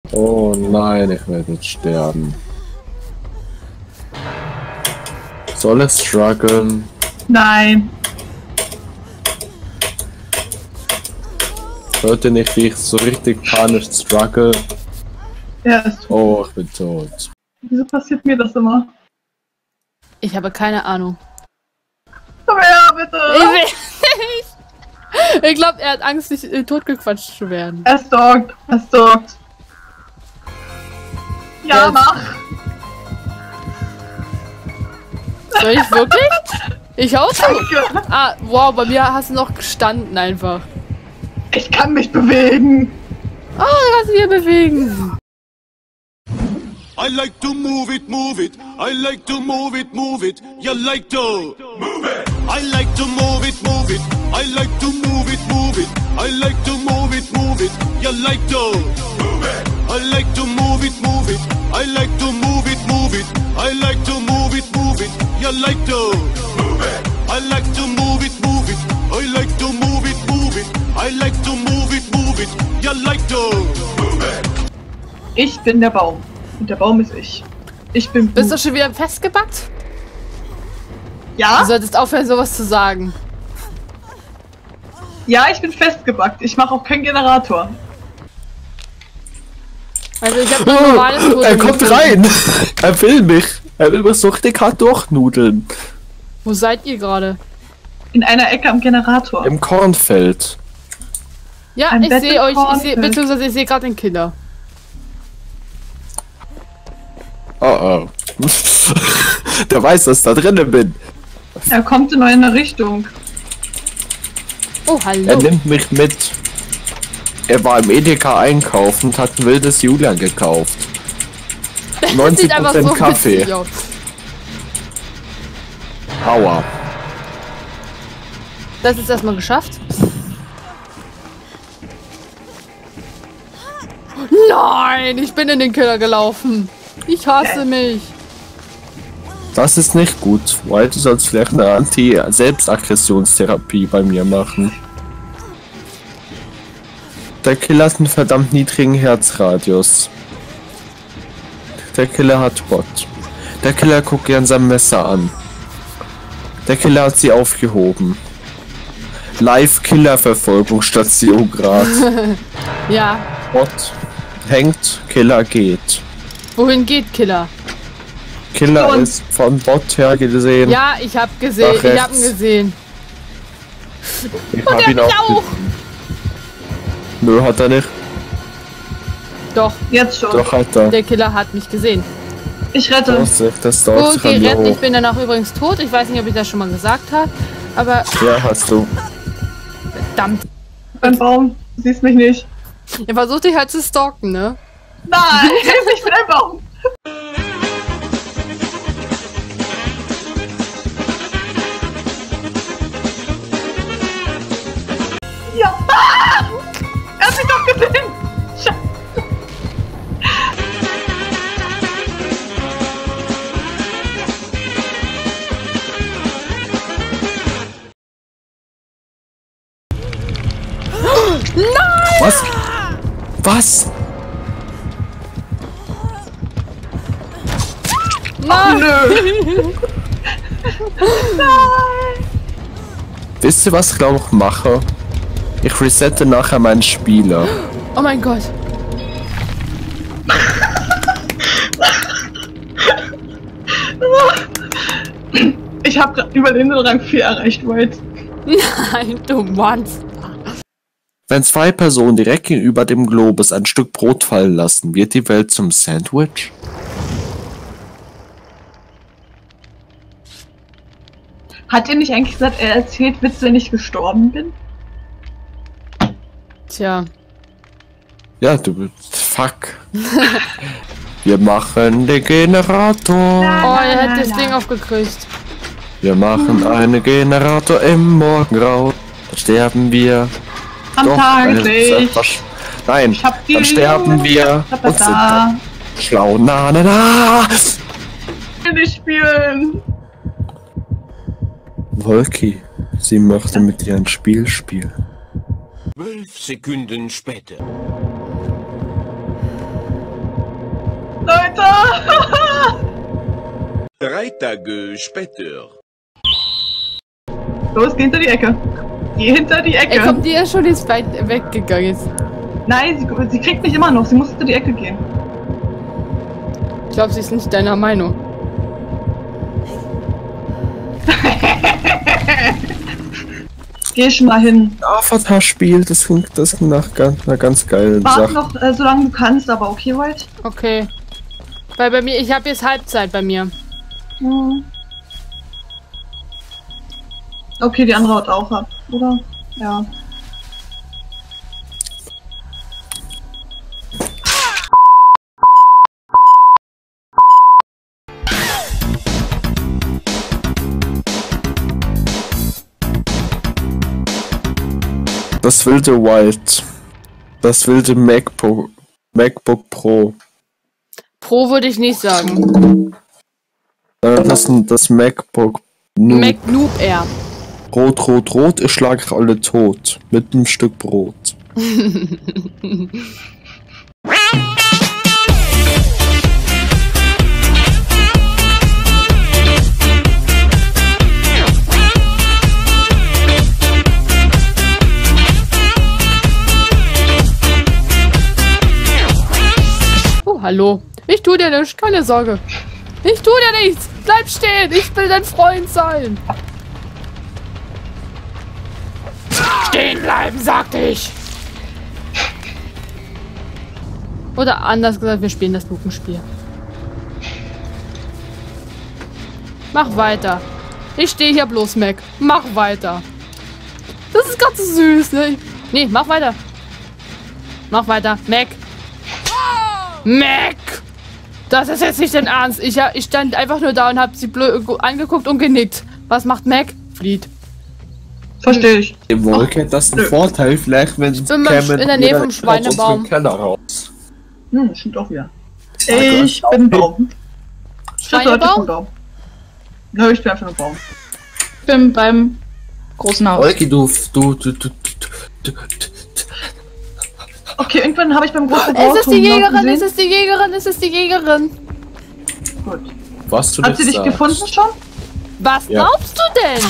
Oh nein, ich werde jetzt sterben. Soll es strugglen? Nein. Hört ihr nicht, wie ich so richtig panisch struggle? Ja, ist tot. Oh, ich bin tot. Wieso passiert mir das immer? Ich habe keine Ahnung. Komm her, bitte! Ich will nicht! Ich glaube, er hat Angst, nicht totgequatscht zu werden. Er stalkt. Er stalkt. Ja, Ja. mach! Soll ich wirklich? Ich auch so. Danke! Ah, wow, bei mir hast du noch gestanden einfach. Ich kann mich bewegen! Oh, du kannst dich hier bewegen. I like to move it, move it. I like to move it, move it. You like to move it. I like to move it, move it. I like to move it, move it. I like to move it, move it. You like to move it. I like to move it, move it. I like to move it, move it. I like to move it, move it. You like to move it. I like to move it, move it. I like to move it, move it. I like to move it, move it. You like to move it. Ich bin der Baum. Und der Baum ist ich. Ich bin Bist du Blut. schon wieder festgebackt? Ja? Du solltest aufhören, sowas zu sagen. Ja, ich bin festgebackt. Ich mache auch keinen Generator. Also ich habe ein normales Totem Er kommt gefunden. rein! Er will mich! Er will mich so richtig hart durchnudeln. Wo seid ihr gerade? In einer Ecke am Generator. Im Kornfeld. Ja, Ein ich sehe euch, Battlefield. beziehungsweise ich sehe gerade den Killer. Oh oh. Der weiß, dass ich da drinnen bin. Er kommt in eine Richtung. Oh, Er hallo. nimmt mich mit. Er war im Edeka einkaufen und hat ein wildes Julian gekauft. Das sieht einfach 90% so Kaffee. witzig aus. Aua. Das ist erstmal geschafft. Nein, ich bin in den Killer gelaufen. Ich hasse mich. Das ist nicht gut. Weil du sollst vielleicht eine Anti-Selbstaggressionstherapie bei mir machen. Der Killer hat einen verdammt niedrigen Herzradius. Der Killer hat Bot. Der Killer guckt gern sein Messer an. Der Killer hat sie aufgehoben. Live-Killer-Verfolgungsstation gerade. Ja, Bot hängt, Killer geht. wohin geht Killer? Killer Und- ist von Bot her gesehen. Ja, ich hab gesehen. Nach Ich hab ihn rechts. gesehen. Ich Und hab er ihn mich auch. auch. Nö, hat er nicht. Doch, Jetzt schon. Doch hat er. der Killer hat mich gesehen. Ich rette. Vorsicht, das dauert Okay, sich retten. Ich hoch. bin danach übrigens tot. Ich weiß nicht, ob ich das schon mal gesagt habe. Aber Ja, hast du. verdammt. Beim Baum. Du siehst mich nicht. Er versucht dich halt zu stalken, ne? Nein, ich bin ein Baum. Ja. Ah! Er hat mich doch gesehen. Scheiße. Was? Was? Nein! Nö. Wisst ihr, was ich glaube ich mache? Ich resette nachher meinen Spieler. Oh mein Gott. Ich habe gerade Überlebendrang 4 erreicht, White. Nein, du Monster. Wenn zwei Personen direkt gegenüber dem Globus ein Stück Brot fallen lassen, wird die Welt zum Sandwich? Hat er nicht eigentlich gesagt, er erzählt Witze, wenn ich gestorben bin? Tja. Ja, du. Fuck. Wir machen den Generator. Oh, er hat das Ding aufgekriegt. Wir machen einen Generator im Morgengrauen. Dann sterben wir. Am Tageslicht. Nein, Ich hab die dann sterben wir und sind Da. dann schlau. Na, na, na. Ich will nicht spielen. Wolki, sie möchte mit dir ein Spiel spielen. 12 Sekunden später. 3 Tage später. Los, geh hinter die Ecke. Geh hinter die Ecke. Ey, komm, die ist schon jetzt weit weggegangen. Jetzt. Nein, sie kriegt mich immer noch. Sie muss hinter die Ecke gehen. Ich glaube, sie ist nicht deiner Meinung. Geh schon mal hin. Avatar-Spiel, das klingt nach einer ganz geilen Warte Sache. noch, solange du kannst, aber okay, White? Okay. Weil bei mir, ich habe jetzt Halbzeit bei mir. Mhm. Okay, die andere haut auch ab, oder? Ja. Das wilde White. Das wilde MacBook Pro. Pro würde ich nicht sagen. Das MacBook Noob. Mac Noob Air. Rot, rot, rot, ich schlage alle tot. Mit einem Stück Brot. Oh, hallo. Ich tu dir nichts, keine Sorge. Ich tu dir nichts. Bleib stehen, ich will dein Freund sein. Stehen bleiben, sagte ich. Oder anders gesagt, wir spielen das Lupenspiel. Mach weiter. Ich stehe hier bloß, Mac. Mach weiter. Das ist ganz süß, ne? Nee, mach weiter. Mach weiter. Mac. Mac! Das ist jetzt nicht dein Ernst. Ich stand einfach nur da und hab sie blöd angeguckt und genickt. Was macht Mac? Flieht. Verstehe ich. Die Wolke, das ist ein Vorteil, vielleicht wenn sie in der Nähe vom Schweinebaum. Keller raus. Das stimmt auch wieder. Ich bin Baum. Schweinebaum? Ja, ich bin einfach ein Baum. Ich bin beim großen Haus. Wolke, du. Okay, irgendwann habe ich beim großen Es Haus ist die Jägerin, es ist die Jägerin, es ist die Jägerin. Gut. Was du Hat sie dich sagst. gefunden schon? Was Ja. glaubst du denn?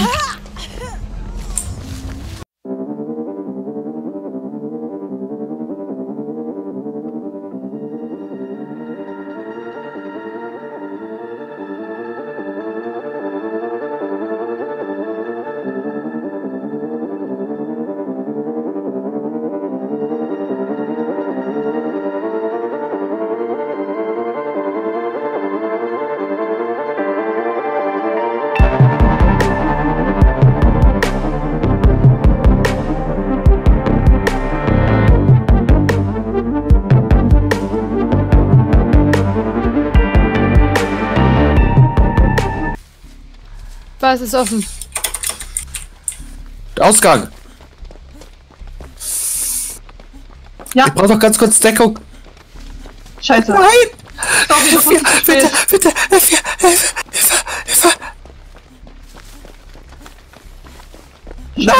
Was ist offen? Der Ausgang! Ja. Ich brauche doch ganz kurz Deckung. Scheiße. Nein! Sorry, du kommst zu spät. Bitte, Hilfe! Nein!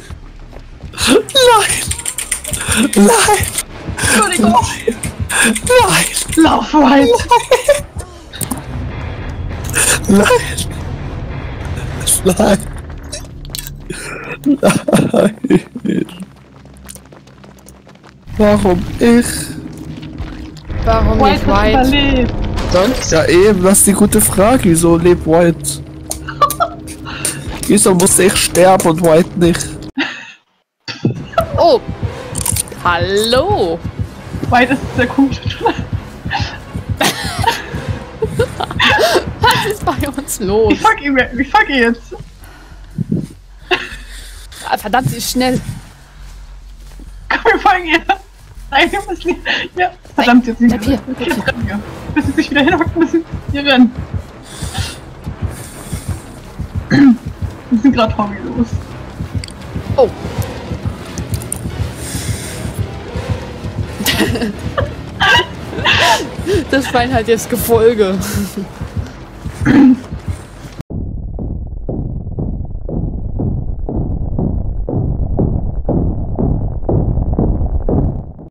Nein! Entschuldigung. Nein! Lauf, White. Nein! Nein! Nein! Warum ich? Warum White nicht hat White? überlebt. Sonst? Ja eben, das ist die gute Frage. Wieso lebt White? Wieso muss ich sterben und White nicht? Oh! Hallo! White ist sehr komisch. Was ist bei uns los? Ich fuck ihn jetzt. Ah, verdammt, sie ist schnell. Komm, wir fangen ihr. Nein, wir müssen hier. Ja, verdammt, jetzt nicht. Bleib hier. Jetzt rennen wir. Bis sie sich wieder hinhockt, müssen wir rennen. Wir sind gerade hobbylos. Oh. Das Schwein hat jetzt Gefolge.